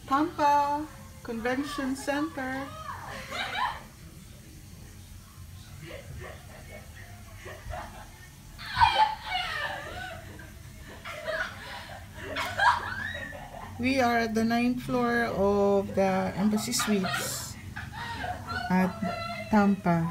Tampa Convention Center. We are at the 9th floor of the Embassy Suites at Tampa.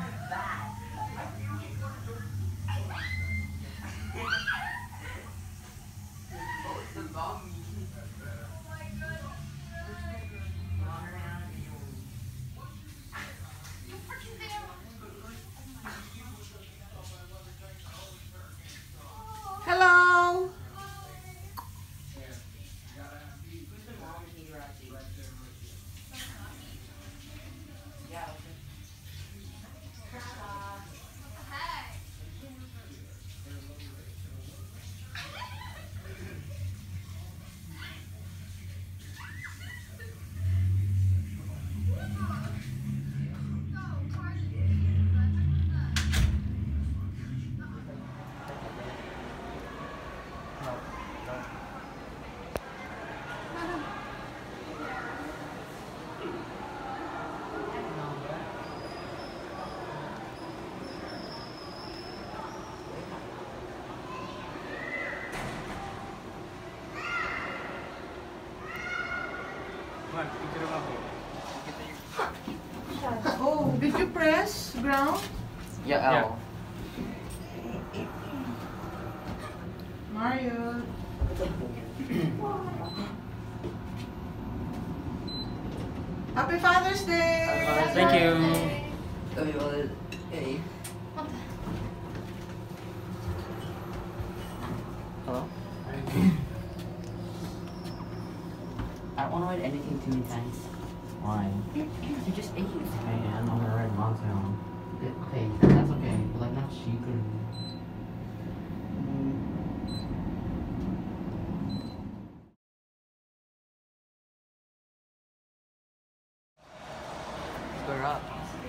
Hello! Oh, did you press ground? Yeah, L. Mario. Happy Father's Day! Thank you. Hey. Hello? I don't want to write anything too intense. Why? You just ate. Hey, I'm gonna write Mountain. Okay, that's okay. But like not secret. We're up.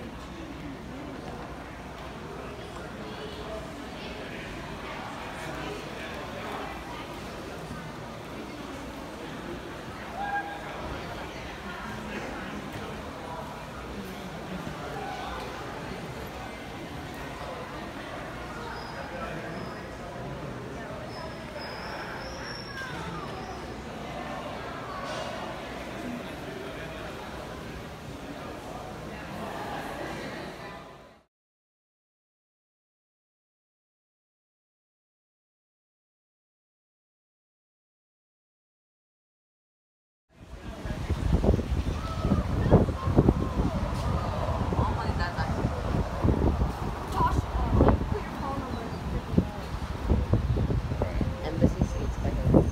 Embassy Suites by the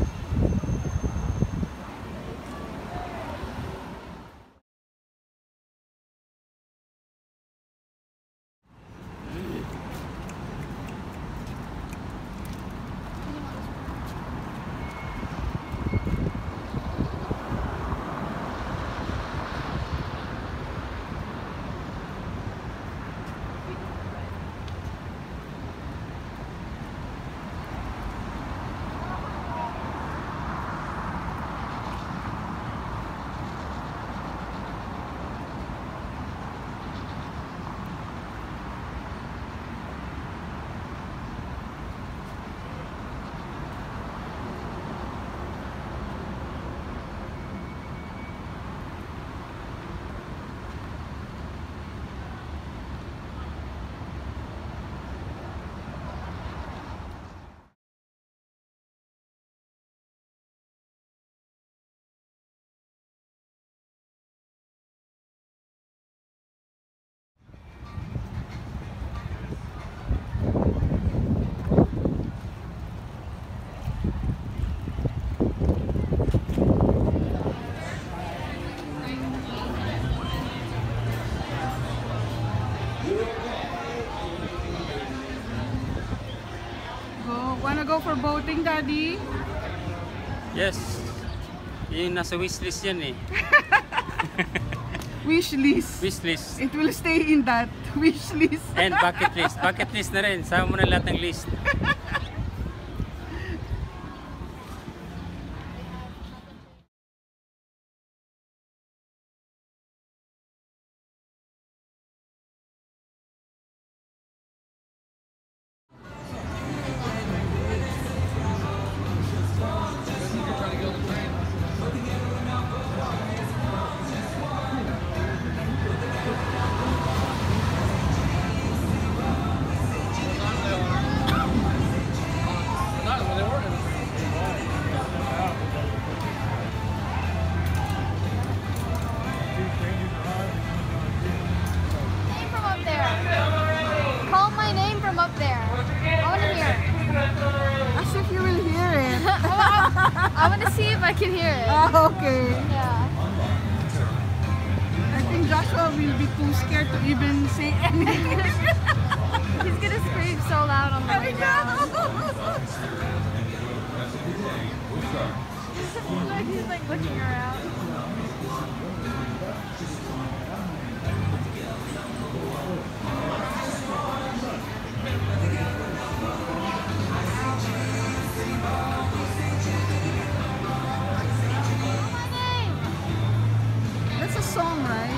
Wanna go for boating, Daddy? Yes. Yung nasa wishlist yan eh. Wish list. Wishlist. It will stay in that wish list. And bucket list. Bucket list na rin. Sama mo na lahat ng list. I want to see if I can hear it. Oh, okay. Yeah. I think Joshua will be too scared to even say anything. He's gonna scream so loud on the way down. Look, he's like looking around. That's a song, right?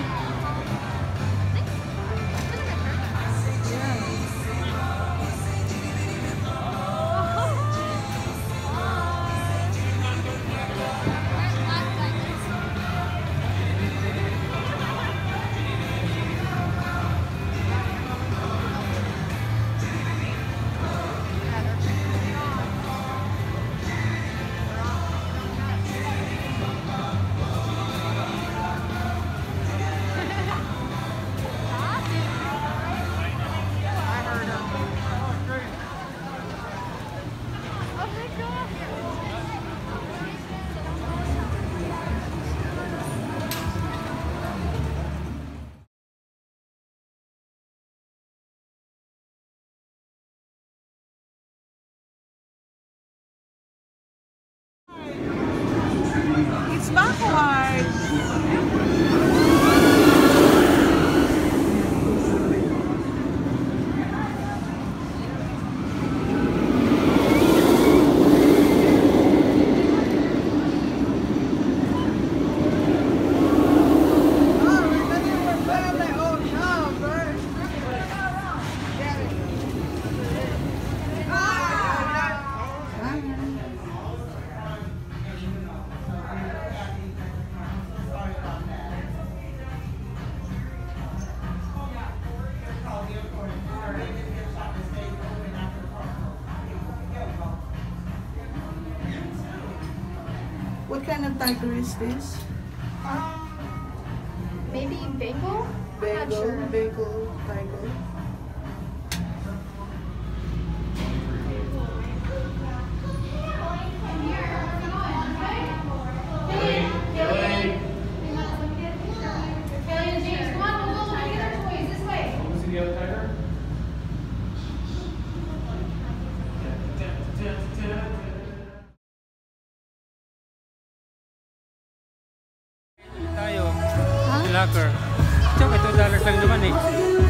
Oh my god. It's backward. What kind of tiger is this? Maybe Bengal? Not Bengal, sure. Bengal tiger. Tayo. Locker. Tsaka $2 lang naman eh.